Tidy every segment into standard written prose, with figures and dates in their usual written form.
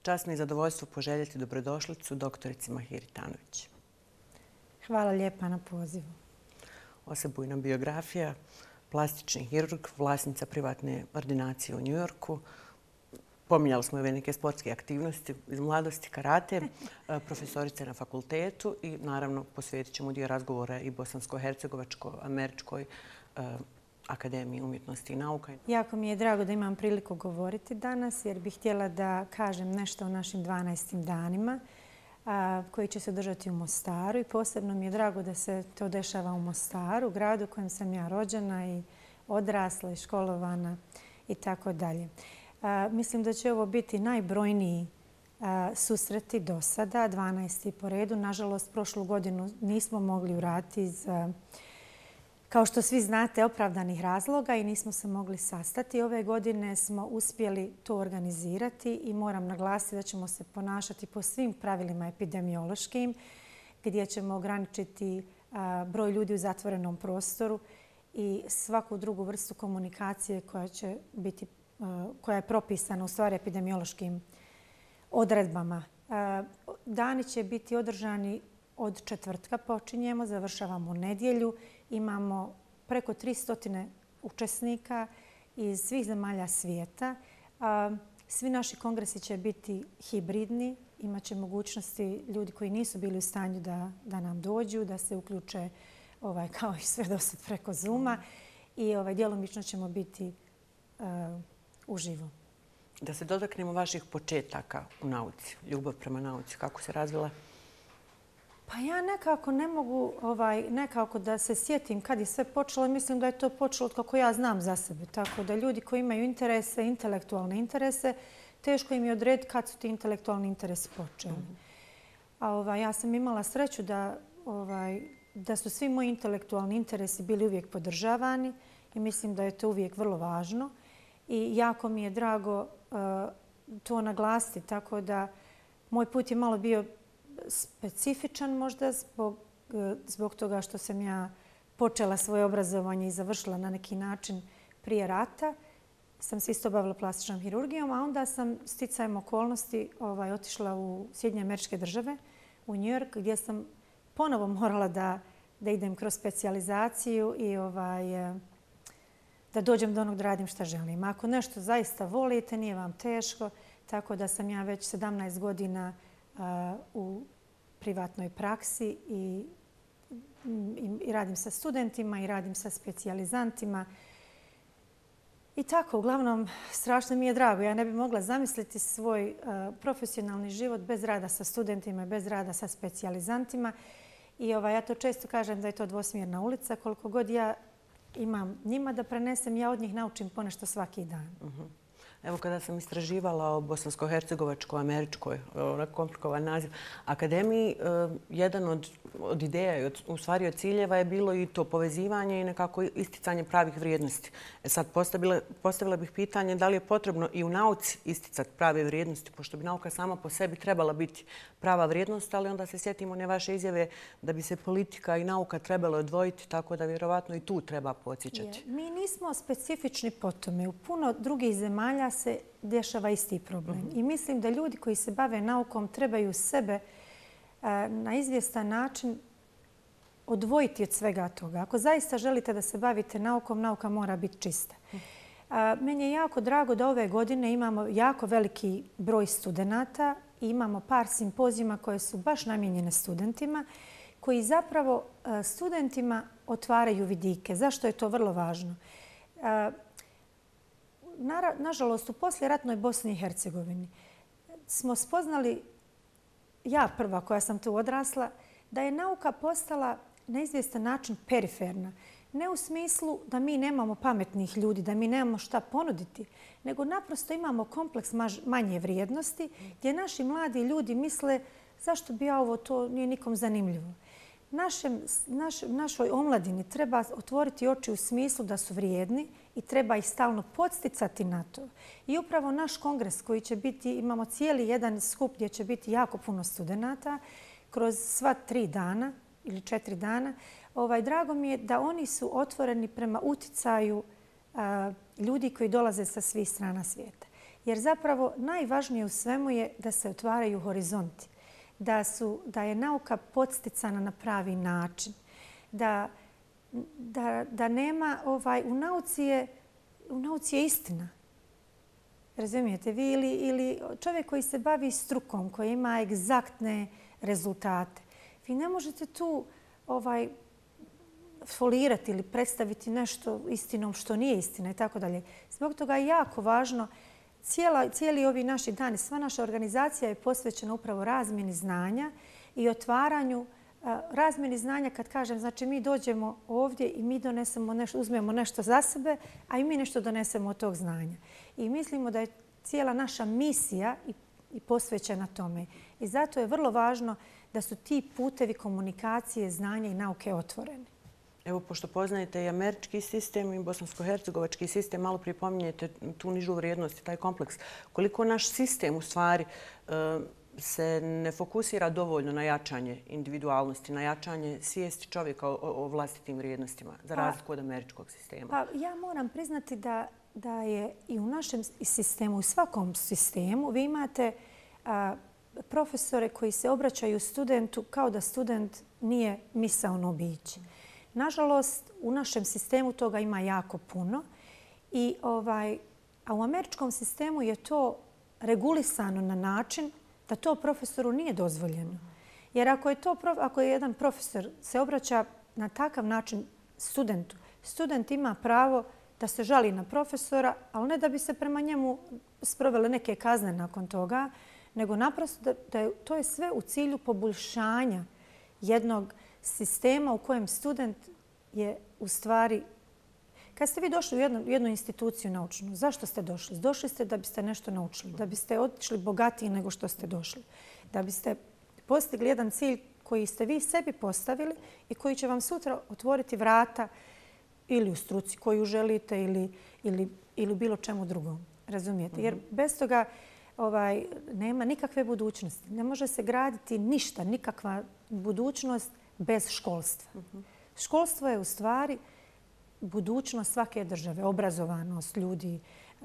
Čast mi je zadovoljstvo poželjeti dobrodošlicu doktorici Mahiri Tanović. Hvala lijepa na pozivu. Osebujna biografija, plastični hirurg, vlasnica privatne ordinacije u New Yorku. Pominjali smo ove neke sportske aktivnosti iz mladosti, karate, profesorica na fakultetu i naravno posvetit ćemo dio razgovora i Bosansko-hercegovačko-američkoj Akademiji umjetnosti i nauka. Jako mi je drago da imam priliku govoriti danas jer bih htjela da kažem nešto o našim 12. danima koji će se održati u Mostaru i posebno mi je drago da se to dešava u Mostaru, gradu u kojem sam ja rođena i odrasla i školovana i tako dalje. Mislim da će ovo biti najbrojniji susreti do sada, 12. po redu. Nažalost, prošlu godinu nismo mogli uraditi iz, kao što svi znate, opravdanih razloga i nismo se mogli sastati. Ove godine smo uspjeli to organizirati i moram naglasiti da ćemo se ponašati po svim pravilima epidemiološkim, gdje ćemo ograničiti broj ljudi u zatvorenom prostoru i svaku drugu vrstu komunikacije koja je propisana u stvari epidemiološkim odredbama. Dani će biti održani od četvrtka počinjemo, završavamo u nedjelju. Imamo preko 300 učesnika iz svih zemalja svijeta. Svi naši kongresi će biti hibridni. Imaće mogućnosti ljudi koji nisu bili u stanju da nam dođu, da se uključe kao i sve do sad preko Zooma i djelomično ćemo biti uživo. Da se dotaknemo vaših početaka u nauci, ljubav prema nauci, kako se razvila? Pa ja nekako ne mogu nekako da se sjetim kad je sve počelo. Mislim da je to počelo kako ja znam za sebe. Tako da ljudi koji imaju interese, intelektualne interese, teško im je odrediti kad su ti intelektualni interesi počeli. Ja sam imala sreću da su svi moji intelektualni interesi bili uvijek podržavani i mislim da je to uvijek vrlo važno. I jako mi je drago to naglasiti. Tako da moj put je malo bio specifičan možda zbog toga što sam ja počela svoje obrazovanje i završila na neki način prije rata. Sam se isto bavila plastičnom hirurgijom, a onda sam sticajem okolnosti otišla u Sjedinjene Američke Države, u New York, gdje sam ponovo morala da idem kroz specijalizaciju i da dođem do onog da radim šta želim. Ako nešto zaista volite, nije vam teško. Tako da sam ja već 17 godina u privatnoj praksi i radim sa studentima i radim sa specijalizantima. I tako, uglavnom, strašno mi je drago. Ja ne bih mogla zamisliti svoj profesionalni život bez rada sa studentima i bez rada sa specijalizantima. I ja to često kažem da je to dvosmjerna ulica. Koliko god ja imam njima da prenesem, ja od njih naučim ponešto svaki dan. Evo, kada sam istraživala o Bosansko-hercegovačko-američkoj, komplikovan naziv, akademiji, jedan od ideja i u stvari od ciljeva je bilo i to povezivanje i nekako isticanje pravih vrijednosti. Sad postavila bih pitanje da li je potrebno i u nauci isticati prave vrijednosti, pošto bi nauka sama po sebi trebala biti prava vrijednost, ali onda se sjetimo one vaše izjave da bi se politika i nauka trebalo odvojiti, tako da vjerovatno i tu treba podsjećati. Mi nismo specifični po tome. U puno drugih zemalja se dešava isti problem. I mislim da ljudi koji se bave naukom trebaju sebe na izvjestan način odvojiti od svega toga. Ako zaista želite da se bavite naukom, nauka mora biti čista. Meni je jako drago da ove godine imamo jako veliki broj studenata i imamo par simpozijuma koje su baš namijenjene studentima, koji zapravo studentima otvaraju vidike. Zašto je to vrlo važno? Nažalost, u poslijeratnoj Bosni i Hercegovini smo spoznali, ja prva koja sam tu odrasla, da je nauka postala na izvjestan način periferna. Ne u smislu da mi nemamo pametnih ljudi, da mi nemamo šta ponuditi, nego naprosto imamo kompleks manje vrijednosti gdje naši mladi ljudi misle zašto bi ja ovo, to nije nikom zanimljivo. Našoj omladini treba otvoriti oči u smislu da su vrijedni i treba ih stalno podsticati na to. I upravo naš kongres koji će biti, imamo cijeli jedan skup gdje će biti jako puno studenata kroz sva 3 dana ili 4 dana. Drago mi je da oni su otvoreni prema uticaju ljudi koji dolaze sa svih strana svijeta. Jer zapravo najvažnije u svemu je da se otvaraju horizonti. Da je nauka podsticana na pravi način. Da nema, u nauci je istina. Razumijete? Vi ili čovjek koji se bavi strukom, koji ima egzaktne rezultate. Vi ne možete tu folirati ili predstaviti nešto istinom što nije istina i tako dalje. Zbog toga je jako važno, cijeli ovi naši dani, sva naša organizacija je posvećena upravo razmjeni znanja i otvaranju razmjeni znanja. Kad kažem, znači mi dođemo ovdje i mi donesemo nešto, uzmemo nešto za sebe, a i mi nešto donesemo od tog znanja. I mislimo da je cijela naša misija i posvećena tome. I zato je vrlo važno da su ti putevi komunikacije, znanja i nauke otvoreni. Evo, pošto poznajete i američki sistem i bosansko-hercegovački sistem, malo prije pominjete tu nižu vrijednost i taj kompleks. Koliko naš sistem u stvari se ne fokusira dovoljno na jačanje individualnosti, na jačanje svijesti čovjeka o vlastitim vrijednostima, za razliku od američkog sistema? Pa ja moram priznati da je i u našem sistemu, u svakom sistemu, vi imate profesore koji se obraćaju studentu kao da student nije misaono biće. Nažalost, u našem sistemu toga ima jako puno. A u američkom sistemu je to regulisano na način da to profesoru nije dozvoljeno. Jer ako je jedan profesor se obraća na takav način studentu, student ima pravo da se žali na profesora, ali ne da bi se prema njemu sprovele neke kazne nakon toga, nego naprosto to je sve u cilju poboljšanja jednog sistema u kojem student je u stvari... Kad ste vi došli u jednu instituciju naučnu, zašto ste došli? Došli ste da biste nešto naučili, da biste otišli bogatiji nego što ste došli, da biste postigli jedan cilj koji ste vi sebi postavili i koji će vam sutra otvoriti vrata ili u struci koju želite ili bilo čemu drugom. Razumijete? Jer bez toga nema nikakve budućnosti. Ne može se graditi ništa, nikakva budućnost bez školstva. Školstvo je u stvari budućnost svake države, obrazovanost ljudi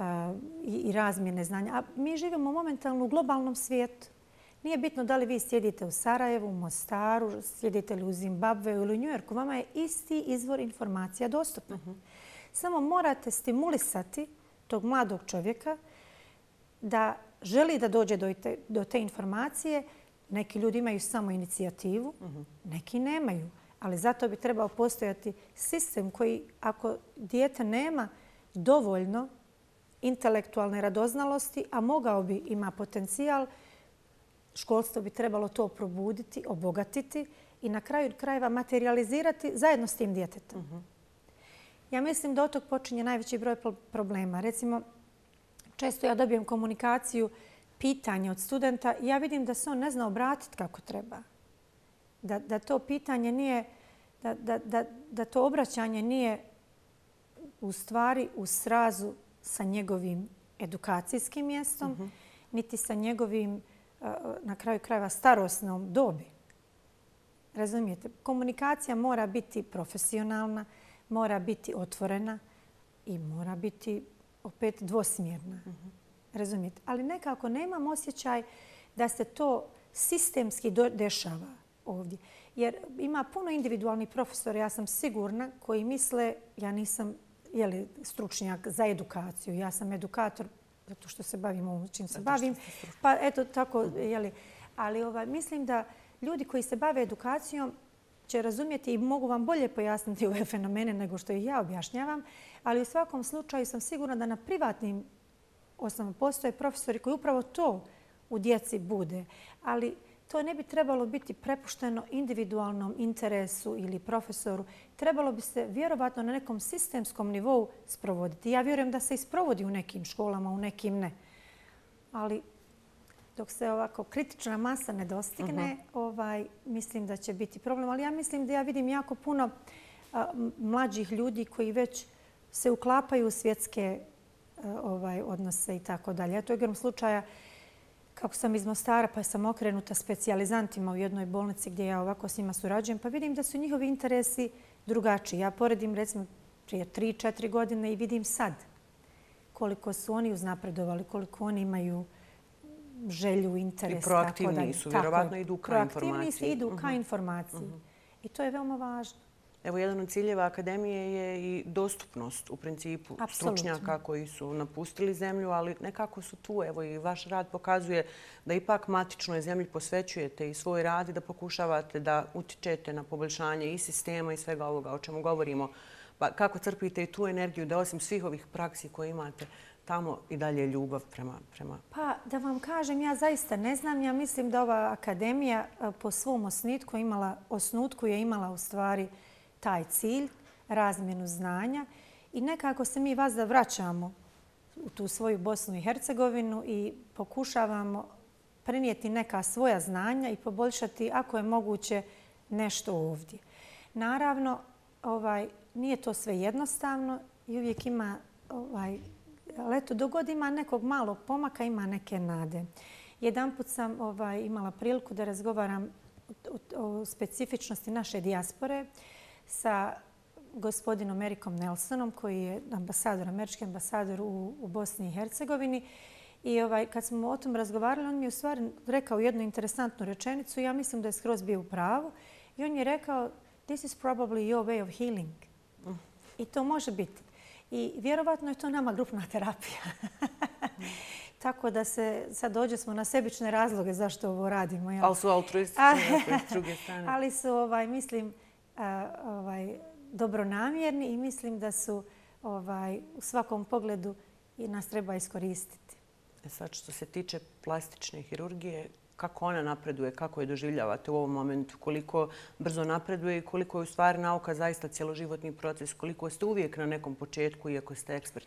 i razmjene znanja. A mi živimo momentalno u globalnom svijetu. Nije bitno da li vi sjedite u Sarajevu, u Mostaru, sjedite li u Zimbabveu ili u Njujorku. Vama je isti izvor informacija dostupan. Samo morate stimulisati tog mladog čovjeka da želi da dođe do te informacije. Neki ljudi imaju samo inicijativu, neki nemaju. Ali zato bi trebao postojati sistem koji, ako dijete nema dovoljno intelektualne radoznalosti, a mogao bi, ima potencijal, školstvo bi trebalo to probuditi, obogatiti i na kraju krajeva materializirati zajedno s tim djetetom. Ja mislim da od tog počinje najveći broj problema. Recimo, često ja dobijem komunikaciju, pitanje od studenta i ja vidim da se on ne zna obratiti kako treba. Da to pitanje nije, da to obraćanje nije u stvari u srazu sa njegovim edukacijskim mjestom, niti sa njegovim, na kraju krajeva, starosnom dobi. Razumijete? Komunikacija mora biti profesionalna, mora biti otvorena i mora biti opet dvosmjerna. Razumijete? Ali nekako nemam osjećaj da se to sistemski dešava ovdje. Jer ima puno individualnih profesora, ja sam sigurna, koji misle, ja nisam stručnjak za edukaciju, ja sam edukator zato što se bavim ovim čim se bavim. Pa eto tako, ali mislim da ljudi koji se bave edukacijom će razumjeti i mogu vam bolje pojasniti ove fenomene nego što ih ja objašnjavam, ali u svakom slučaju sam sigurna da na privatnim osnovama postoje profesori koji upravo to u djeci bude. Ali to ne bi trebalo biti prepušteno individualnom interesu ili profesoru. Trebalo bi se vjerovatno na nekom sistemskom nivou sprovoditi. Ja vjerujem da se i sprovodi u nekim školama, u nekim ne. Ali dok se ovako kritična masa ne dostigne, mislim da će biti problem. Ali ja mislim da ja vidim jako puno mlađih ljudi koji već se uklapaju u svjetske odnose i tako dalje. Eto, u igrom slučaja, kako sam iz Mostara pa sam okrenuta specijalizantima u jednoj bolnici gdje ja ovako s njima surađujem, pa vidim da su njihovi interesi drugačiji. Ja poredim recimo prije 3-4 godine i vidim sad. koliko su oni uznapredovali, koliko oni imaju želju, interes. I proaktivniji su, vjerovatno idu ka informaciji. Proaktivniji idu ka informaciji. I to je veoma važno. Evo, jedan od ciljeva akademije je i dostupnost u principu stručnjaka koji su napustili zemlju, ali nekako su tu. Evo, i vaš rad pokazuje da ipak matičnoj zemlji posvećujete i svoj rad i da pokušavate da utičete na poboljšanje i sistema i svega ovoga o čemu govorimo. Pa kako crpite i tu energiju da osim svih ovih praksi koje imate tamo i dalje ljubav prema... Pa da vam kažem, ja zaista ne znam. Ja mislim da ova akademija po svom osnutku je imala u stvari taj cilj, razmjenu znanja i nekako se mi vas vraćamo u tu svoju Bosnu i Hercegovinu i pokušavamo prenijeti neka svoja znanja i poboljšati, ako je moguće, nešto ovdje. Naravno, nije to sve jednostavno i uvijek ima, ali eto, dogod ima nekog malog pomaka, ima neke nade. Jedanput sam imala priliku da razgovaram o specifičnosti naše dijaspore sa gospodinom Erikom Nelsonom, koji je američki ambasador u Bosni i Hercegovini. I kad smo o tom razgovarali, on mi je u stvari rekao jednu interesantnu rečenicu. Ja mislim da je skroz bio u pravu. I on je rekao, this is probably your way of healing. I to može biti. I vjerovatno je to nama grupna terapija. Tako da sad dođe smo na sebične razloge zašto ovo radimo. Ali su altruistični s druge strane. Ali su, mislim, dobronamjerni i mislim da su u svakom pogledu i nas treba iskoristiti. Sad što se tiče plastične hirurgije, kako ona napreduje, kako je doživljavate u ovom momentu, koliko brzo napreduje i koliko je u stvari nauka zaista cjeloživotni proces, koliko ste uvijek na nekom početku iako ste ekspert?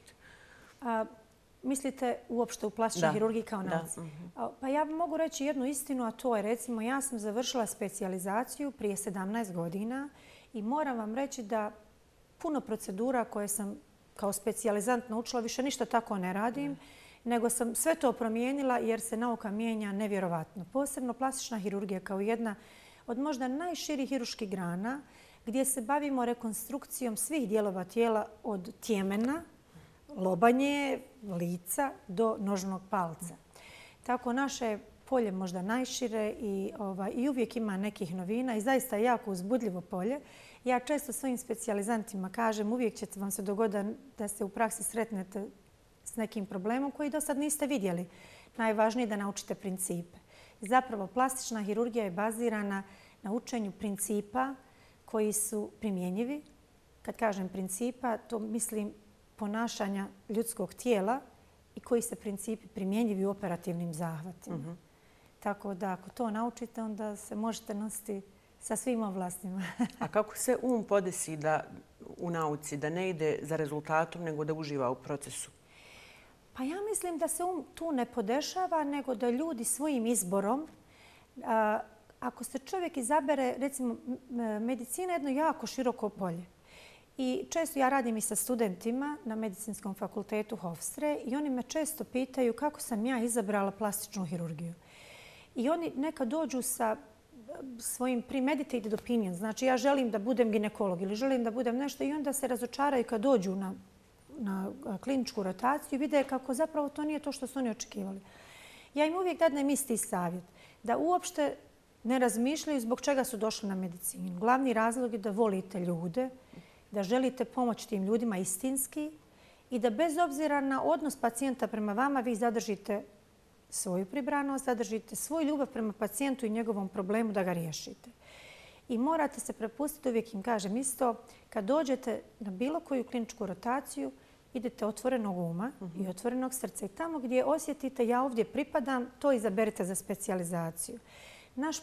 Mislite uopšte u plastičnoj hirurgiji kao nauci? Pa ja mogu reći jednu istinu, a to je recimo ja sam završila specijalizaciju prije 17 godina i moram vam reći da puno procedura koje sam kao specijalizant naučila više ništa tako ne radim, nego sam sve to promijenila jer se nauka mijenja nevjerovatno. Posebno plastična hirurgija kao jedna od možda najširih hirurških grana gdje se bavimo rekonstrukcijom svih dijelova tijela od tjemena, lobanje, lica do nožnog palca. Tako naše je polje možda najšire i uvijek ima nekih novina i zaista je jako uzbudljivo polje. Ja često svojim specijalizantima kažem uvijek će vam se dogoditi da se u praksi sretnete s nekim problemom koji do sad niste vidjeli. Najvažnije je da naučite principe. Zapravo plastična hirurgija je bazirana na učenju principa koji su primjenjivi. Kad kažem principa, to mislim ponašanja ljudskog tijela i koji se principi primjenjivi u operativnim zahvatima. Tako da ako to naučite, onda se možete nositi sa svim ovlastima. A kako se podesi u nauci da ne ide za rezultatom, nego da uživa u procesu? Pa ja mislim da se tu ne podešava, nego da ljudi svojim izborom, ako se čovjek izabere, recimo, medicina je jedno jako široko polje. I često ja radim i sa studentima na Medicinskom fakultetu Hofstre i oni me često pitaju kako sam ja izabrala plastičnu hirurgiju. I oni nekad dođu sa svojim premeditated opinion. Znači ja želim da budem ginekolog ili želim da budem nešto i onda se razočaraju kad dođu na kliničku rotaciju i vide kako zapravo to nije to što su oni očekivali. Ja im uvijek dadnem isti savjet. Da uopšte ne razmišljaju zbog čega su došli na medicinu. Glavni razlog je da volite ljude, da želite pomoći tim ljudima istinski i da bez obzira na odnos pacijenta prema vama vi zadržite svoju pribranost, zadržite svoju ljubav prema pacijentu i njegovom problemu da ga riješite. I morate se prepustiti, uvijek im kažem isto, kad dođete na bilo koju kliničku rotaciju, idete otvorenog uma i otvorenog srca. I tamo gdje osjetite ja ovdje pripadam, to izaberite za specijalizaciju. Naš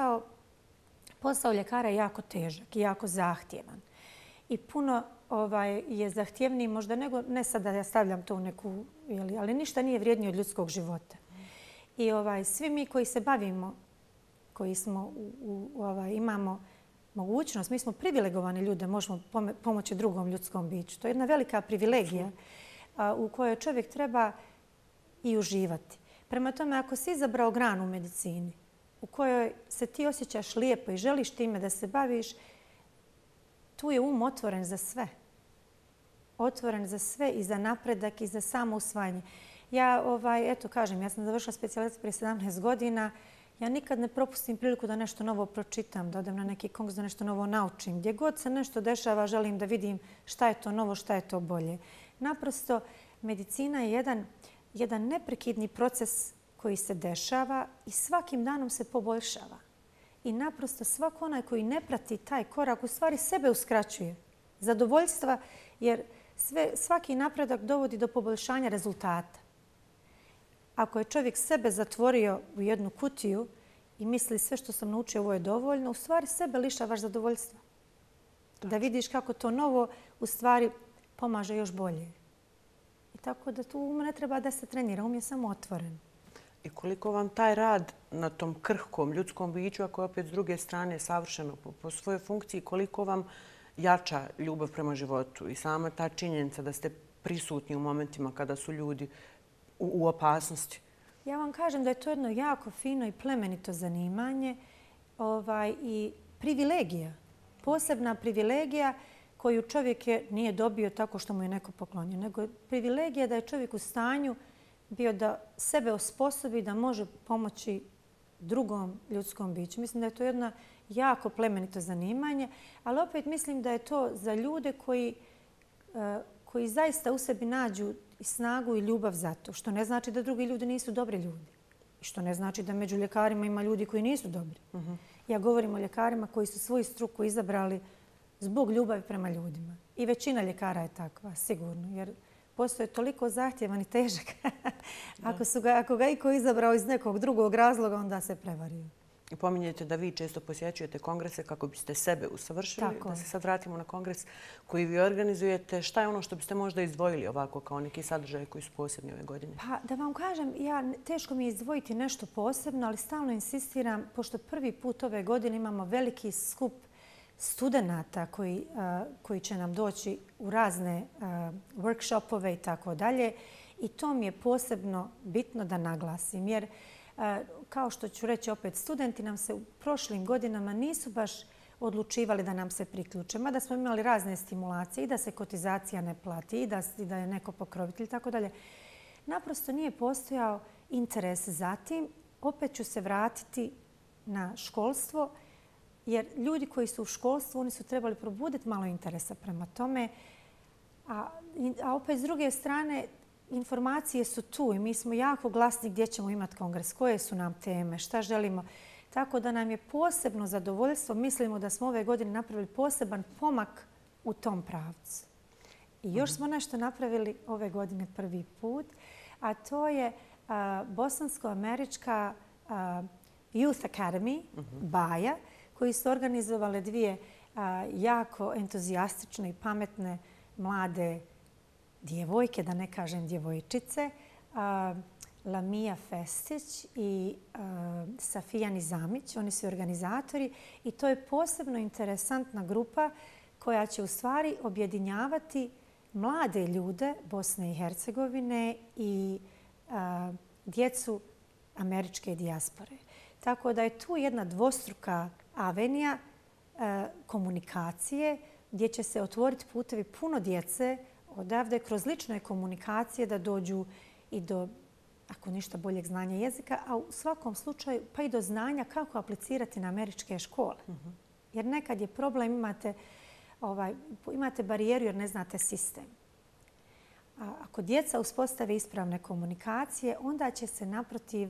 posao ljekara je jako težak i jako zahtjevan. I puno je zahtjevniji možda nego, ne sad da ja stavljam to u neku, ali ništa nije vrijednije od ljudskog života. I svi mi koji se bavimo, koji smo imamo mogućnost, mi smo privilegovani ljudi da možemo pomoći drugom ljudskom biću. To je jedna velika privilegija u kojoj čovjek treba i uživati. Prema tome, ako si izabrao granu u medicini u kojoj se ti osjećaš lijepo i želiš time da se baviš, tu je um otvoren za sve. otvoren za sve i za napredak i za samo usvajanje. Ja, eto kažem, ja sam završila specijalizaciju prije 17 godina. Ja nikad ne propustim priliku da nešto novo pročitam, da odem na neki konkurs, da nešto novo naučim. Gdje god se nešto dešava, želim da vidim šta je to novo, šta je to bolje. Naprosto, medicina je jedan neprekidni proces koji se dešava i svakim danom se poboljšava. I naprosto svako onaj koji ne prati taj korak u stvari sebe uskraćuje zadovoljstva, jer svaki napredak dovodi do poboljšanja rezultata. Ako je čovjek sebe zatvorio u jednu kutiju i misli sve što sam naučio ovo je dovoljno, u stvari sebe lišavaš zadovoljstva. Da vidiš kako to novo u stvari pomaže još bolje. I tako da tu ne treba da se trenira, je samo otvoren. I koliko vam taj rad na tom krhkom ljudskom biću, ako je opet s druge strane savršeno po svojoj funkciji, koliko vam jača ljubav prema životu i sama ta činjenica da ste prisutni u momentima kada su ljudi u opasnosti? Ja vam kažem da je to jedno jako fino i plemenito zanimanje i privilegija. Posebna privilegija koju čovjek nije dobio tako što mu je neko poklonio, nego je privilegija da je čovjek u stanju bio da sebe osposobi da može pomoći drugom ljudskom biću. Mislim da je to jedno jako plemenito zanimanje, ali opet mislim da je to za ljude koji zaista u sebi nađu i snagu i ljubav za to. Što ne znači da drugi ljudi nisu dobri ljudi. I što ne znači da među ljekarima ima ljudi koji nisu dobri. Ja govorim o ljekarima koji su svoju struku izabrali zbog ljubavi prema ljudima. I većina ljekara je takva, sigurno. Jer postoje toliko zahtjevan i težak. Ako ga iko izabrao iz nekog drugog razloga, onda se prevario. I pominjete da vi često posjećujete kongrese kako biste sebe usavršili. Da se sad vratimo na kongres koji vi organizujete. Šta je ono što biste možda izdvojili ovako kao neki sadržaj koji su posebni ove godine? Pa da vam kažem, teško mi je izdvojiti nešto posebno, ali stalno insistiram, pošto prvi put ove godine imamo veliki skup studenata koji će nam doći u razne workshopove i tako dalje. I to mi je posebno bitno da naglasim, jer kao što ću reći opet, studenti nam se u prošlim godinama nisu baš odlučivali da nam se priključe. Mada smo imali razne stimulacije i da se kotizacija ne plati i da je neko pokrovitelj i tako dalje. Naprosto nije postojao interes za tim. Opet ću se vratiti na školstvo, jer ljudi koji su u školstvu, oni su trebali probuditi malo interesa prema tome. A opet s druge strane, informacije su tu i mi smo jako glasni gdje ćemo imati kongres, koje su nam teme, šta želimo. Tako da nam je posebno zadovoljstvo. Mislimo da smo ove godine napravili poseban pomak u tom pravcu. I još smo nešto napravili ove godine prvi put, a to je bosansko-američka Youth Academy, BAJA, koji su organizovale dvije jako entuzijastične i pametne mlade djevojke, da ne kažem djevojčice, Lamija Festić i Safija Nizamić. Oni su organizatori i to je posebno interesantna grupa koja će u stvari objedinjavati mlade ljude Bosne i Hercegovine i djecu američke dijaspore. Tako da je tu jedna dvostruka avenija komunikacije gdje će se otvoriti putevi puno djece odavde kroz lične komunikacije da dođu i do, ako ništa, boljeg znanja jezika, a u svakom slučaju pa i do znanja kako aplicirati na američke škole. Jer nekad je problem, imate barijeru jer ne znate sistem. A ako djeca uspostave ispravne komunikacije, onda će se naprotiv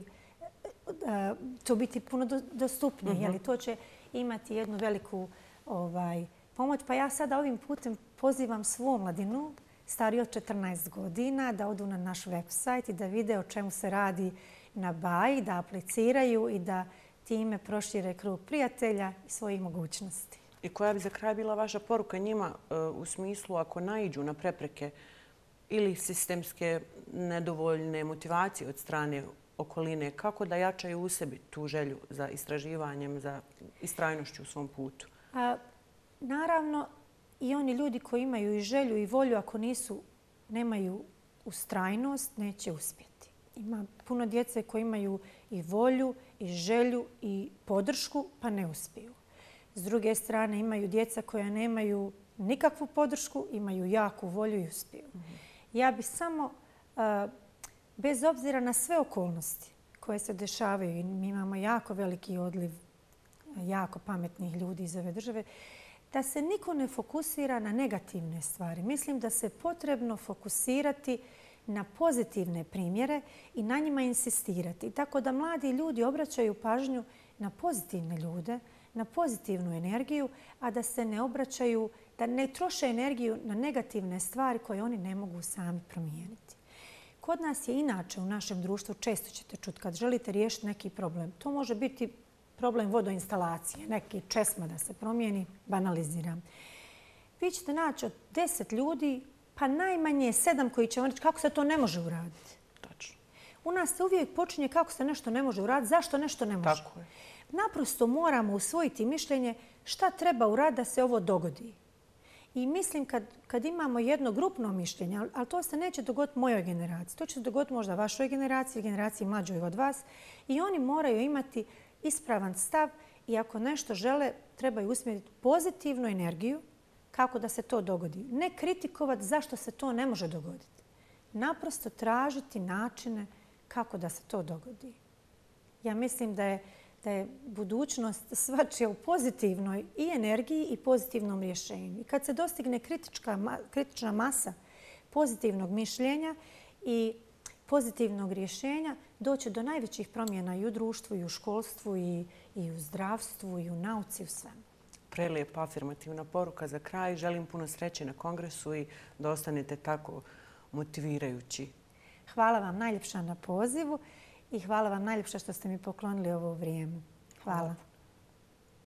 to biti puno dostupnije. To će imati jednu veliku pomoć. Pa ja sada ovim putem pozivam svu mladinu stariji od 14 godina da odu na naš website i da vide o čemu se radi na BAJI, da apliciraju i da time prošire krug prijatelja i svojih mogućnosti. I koja bi za kraj bila vaša poruka njima u smislu ako naiđu na prepreke ili sistemske nedovoljne motivacije od strane okoline, kako da jačaju u sebi tu želju za istraživanjem, za istrajnošću u svom putu? Naravno, i oni ljudi koji imaju i želju i volju, ako nemaju ustrajnost, neće uspjeti. Ima puno djece koji imaju i volju, i želju, i podršku, pa ne uspiju. S druge strane, imaju djeca koja nemaju nikakvu podršku, imaju jaku volju i uspiju. Ja bih samo, bez obzira na sve okolnosti koje se dešavaju, i mi imamo jako veliki odliv jako pametnih ljudi iz ove države, da se niko ne fokusira na negativne stvari. Mislim da se potrebno fokusirati na pozitivne primjere i na njima insistirati. Tako da mladi ljudi obraćaju pažnju na pozitivne ljude, na pozitivnu energiju, a da se ne obraćaju, da ne troše energiju na negativne stvari koje oni ne mogu sami promijeniti. Kod nas je inače u našem društvu, često ćete čuti kad želite riješiti neki problem. To može biti problem vodoinstalacije, neki česma da se promijeni, banaliziram. Vi ćete naći od 10 ljudi, pa najmanje 7 koji će vam reći kako se to ne može uraditi. Tačno. U nas se uvijek počinje kako se nešto ne može uraditi, zašto nešto ne može. Tako je. Naprosto moramo usvojiti mišljenje šta treba uraditi da se ovo dogodi. I mislim kad imamo jedno grupno mišljenje, ali to se neće dogoditi mojoj generaciji, to će se dogoditi možda vašoj generaciji, generaciji mlađoj od vas, i oni moraju imati ispravan stav i ako nešto žele, trebaju usmjeriti pozitivnu energiju kako da se to dogodi. Ne kritikovati zašto se to ne može dogoditi. Naprosto tražiti načine kako da se to dogodi. Ja mislim da je budućnost svačija u pozitivnoj i energiji i pozitivnom rješenju. I kad se dostigne kritična masa pozitivnog mišljenja i pozitivnog rješenja, doće do najvećih promjena i u društvu, i u školstvu, i u zdravstvu, i u nauci, u svemu. Prelijepa afirmativna poruka za kraj. Želim puno sreće na kongresu i da ostanete tako motivirajući. Hvala vam najljepša na pozivu i hvala vam najljepša što ste mi poklonili ovo vrijeme. Hvala.